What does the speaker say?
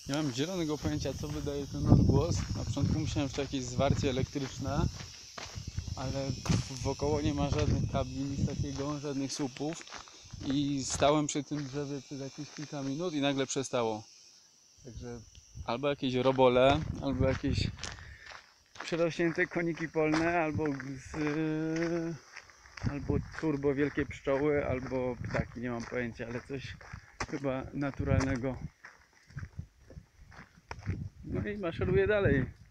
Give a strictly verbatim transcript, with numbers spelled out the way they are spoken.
Nie mam zielonego pojęcia, co wydaje ten odgłos. Na początku myślałem, że to jakieś zwarcie elektryczne, ale wokoło nie ma żadnych kabli, nic takiego, żadnych słupów. I stałem przy tym drzewie przez jakieś kilka minut i nagle przestało. Także albo jakieś robole, albo jakieś przerośnięte koniki polne, albo z, albo turbo wielkie pszczoły, albo ptaki, nie mam pojęcia, ale coś chyba naturalnego. No i maszeruję dalej.